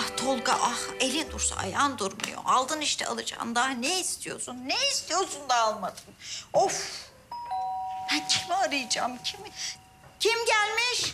Ah Tolga ah, elin dursa ayağın durmuyor. Aldın işte alacağın, daha ne istiyorsun? Ne istiyorsun da almadın? Of! Ben kimi arayacağım, kimi? Kim gelmiş?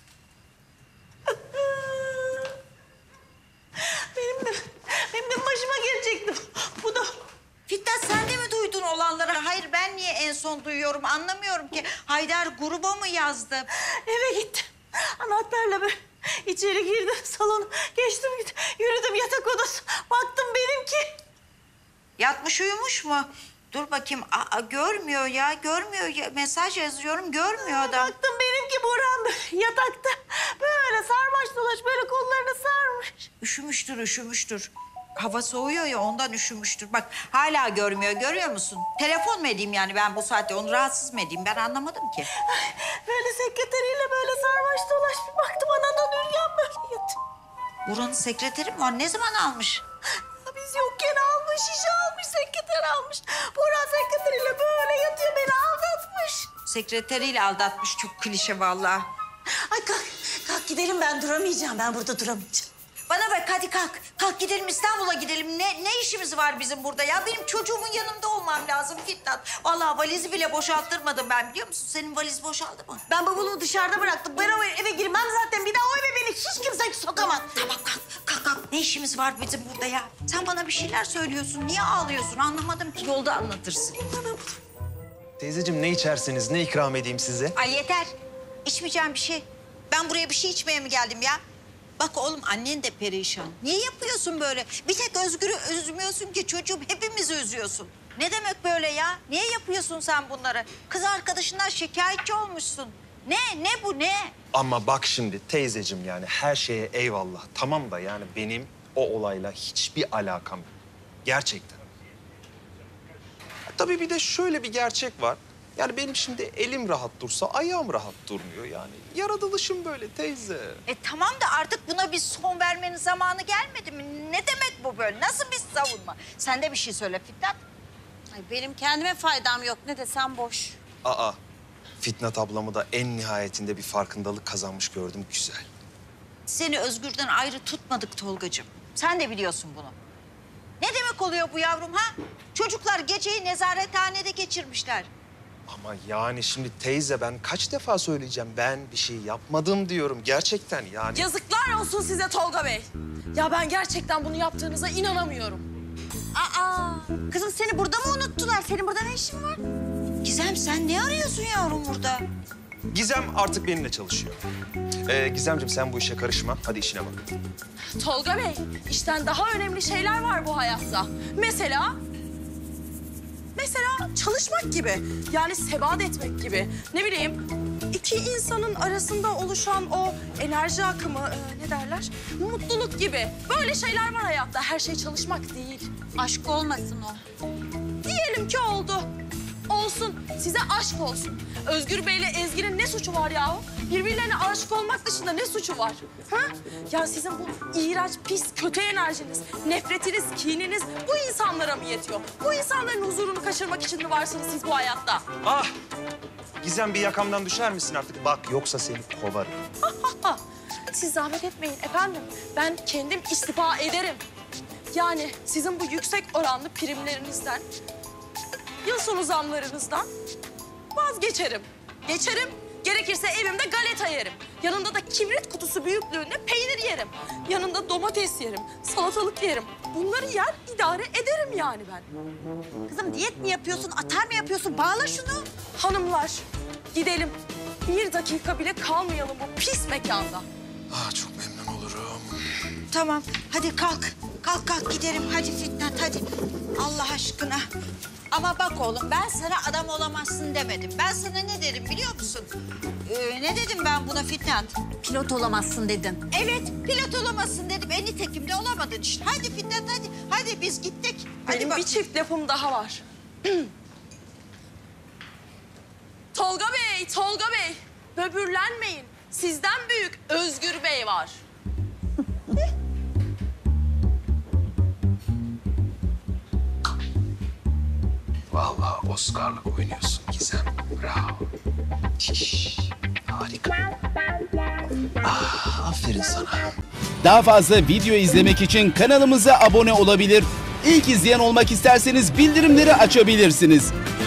Benim de başıma gelecekti. Bu da... Fitnat, sen de mi duydun olanları? Hayır, ben niye en son duyuyorum anlamıyorum ki. Haydar gruba mı yazdı? Eve gittim. Anahtarla böyle içeri girdim salona. Geçtim yürüdüm yatak odası. Baktım benimki. Yatmış uyumuş mu? Dur bakayım. Aa, görmüyor ya, görmüyor ya. Mesaj yazıyorum, görmüyor adam. Baktım benimki Burhan böyle yatakta. Böyle sarmaş dolaş böyle kollarını sarmış. Üşümüştür, üşümüştür. Hava soğuyor ya, ondan üşümüştür. Bak hala görmüyor, görüyor musun? Telefon mu edeyim yani ben bu saatte? Onu rahatsız mı edeyim? Ben anlamadım ki. Böyle sekreteriyle böyle sarmaş dolaş. Bir baktım anadan ürgen böyle yatıyor. Buranın sekreteri mi var? Ne zaman almış? Biz yokken almış, şişe almış, sekreter almış. Burhan sekreteriyle böyle yatıyor, beni aldatmış. Sekreteriyle aldatmış. Çok klişe vallahi. Ay kalk gidelim, ben duramayacağım. Ben burada duramayacağım. Bana bak, hadi kalk. Kalk gidelim, İstanbul'a gidelim. Ne işimiz var bizim burada ya? Benim çocuğumun yanında olmam lazım Fitnat. Vallahi valizi bile boşalttırmadım ben, biliyor musun? Senin valiz boşaldı mı? Ben bavulu dışarıda bıraktım. Ben o eve girmem zaten. Bir daha o eve beni hiç kimse sokamaz. Tamam kalk. Ne işimiz var bizim burada ya? Sen bana bir şeyler söylüyorsun. Niye ağlıyorsun? Anlamadım ki. Yolda anlatırsın. Teyzeciğim ne içersiniz, ne ikram edeyim size? Ay yeter. İçmeyeceğim bir şey. Ben buraya bir şey içmeye mi geldim ya? Bak oğlum, annen de perişan. Niye yapıyorsun böyle? Bir tek Özgür'ü üzmüyorsun ki çocuğum, hepimizi üzüyorsun. Ne demek böyle ya? Niye yapıyorsun sen bunları? Kız arkadaşından şikayetçi olmuşsun. Ne bu ne? Ama bak şimdi teyzeciğim, yani her şeye eyvallah. Tamam da yani benim o olayla hiçbir alakam yok. Gerçekten. Tabii bir de şöyle bir gerçek var. Yani benim şimdi elim rahat dursa ayağım rahat durmuyor yani. Yaratılışım böyle teyze. Tamam da artık buna bir son vermenin zamanı gelmedi mi? Ne demek bu böyle? Nasıl bir savunma? Sen de bir şey söyle Fitnat. Ay benim kendime faydam yok. Ne desem boş. Aa, Fitnat ablamı da en nihayetinde bir farkındalık kazanmış gördüm, güzel. Seni Özgür'den ayrı tutmadık Tolgacığım. Sen de biliyorsun bunu. Ne demek oluyor bu yavrum ha? Çocuklar geceyi nezarethanede geçirmişler. Ama yani şimdi teyze, ben kaç defa söyleyeceğim, ben bir şey yapmadım diyorum gerçekten yani. Yazıklar olsun size Tolga Bey. Ya ben gerçekten bunu yaptığınıza inanamıyorum. Aa, kızım seni burada mı unuttular? Senin burada ne işin var? Gizem, sen ne arıyorsun yavrum burada? Gizem artık benimle çalışıyor. Gizemciğim sen bu işe karışma, hadi işine bak. Tolga Bey, işten daha önemli şeyler var bu hayatta. Mesela çalışmak gibi. Yani sebat etmek gibi. Ne bileyim, iki insanın arasında oluşan o enerji akımı, ne derler? Mutluluk gibi. Böyle şeyler var hayatta. Her şey çalışmak değil. Aşk olmasın o. Diyelim ki oldu. Olsun. Size aşk olsun. Özgür Bey'le Ezgi'nin ne suçu var yahu? Birbirlerine aşık olmak dışında ne suçu var? Ha? Ya sizin bu iğrenç, pis, kötü enerjiniz, nefretiniz, kininiz bu insanlara mı yetiyor? Bu insanların huzurunu kaçırmak için mi varsınız siz bu hayatta? Ah! Gizem bir yakamdan düşer misin artık? Bak yoksa seni kovarım. Siz zahmet etmeyin efendim. Ben kendim istifa ederim. Yani sizin bu yüksek oranlı primlerinizden, yıl sonu zamlarınızdan vazgeçerim. Geçerim. Gerekirse evimde galeta yerim. Yanında da kibrit kutusu büyüklüğünde peynir yerim. Yanında domates yerim, salatalık yerim. Bunları yer, idare ederim yani ben. Kızım diyet mi yapıyorsun, atar mı yapıyorsun? Bağla şunu. Hanımlar, gidelim. Bir dakika bile kalmayalım bu pis mekanda. Ah çok memnun olurum. Tamam, hadi kalk. Kalk gidelim. Hadi Fitnat, hadi. Allah aşkına. Ama bak oğlum, ben sana adam olamazsın demedim. Ben sana ne dedim biliyor musun? Ne dedim ben buna Fitnat? Pilot olamazsın dedin. Evet, pilot olamazsın dedim. Nitekim de olamadın işte. Hadi Fitnat, hadi. Hadi biz gittik. Hadi Benim bak. bir çift lafım daha var. Tolga Bey, böbürlenmeyin. Sizden büyük Özgür Bey var. Vallahi Oscar'lık oynuyorsun Gizem. Bravo. Şiş. Harika. Ah, aferin sana. Daha fazla video izlemek için kanalımıza abone olabilir. İlk izleyen olmak isterseniz bildirimleri açabilirsiniz.